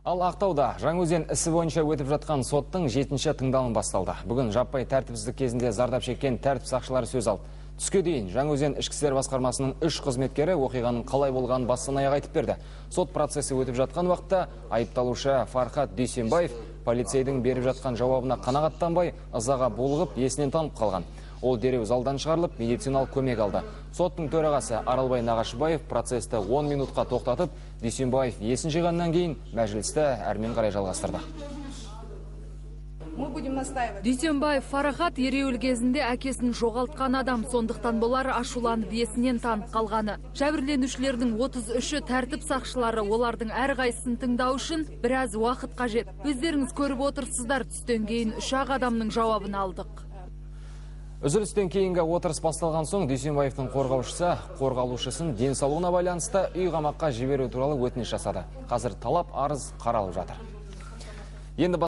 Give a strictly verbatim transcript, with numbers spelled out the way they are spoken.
Ал Ақтауда Жаңаөзен ісі бойынша өтіп жатқан соттың жетінші тыңдалымы басталды. Бүгін жаппай тәртіпсіздік кезінде зардап шеккен тәртіп сақшылары сөз алды. Түске дейін Жаңаөзен ішкі істер басқармасының үш қызметкері оқиғаның қалай болғанын бастан аяқ айтып берді. Сот процесі өтіп жатқан уақытта айыпталушы Фархат Дүйсенбаев полицейдің беріп жатқан жауабына қанағаттанбай, ызаға булығып, есінен танып қалған. Ол дереу залдан шығарылып, медициналық көмек алды. Соттың төрағасы Аралбай Нағашыбаев процесті он минутқа тоқтатып, Дүйсенбаев есін жиғаннан кейін мәжілісті әрмен қарай жалғастырды. Дүйсенбаев Фарахат ереуіл кезінде әкесін жоғалтқан адам, сондықтан болар ашуланып есінен танып қалғаны. Жәбірленушілердің отыз үші тәртіп сақшылары, олардың әрқайсысын тыңдау үшін біраз уақыт қажет. Өздеріңіз көріп отырсыздар, түстен кейін үш ақ адамның жауабын алдық. Үзілістен кейінгі отырыс басталған соң Дүйсенбаевтың қорғаушысы қорғалушысын денсаулығына байланысты үй қамаққа жіберу туралы өтініш жасады. Қазір талап арыз қаралып жатыр. Енді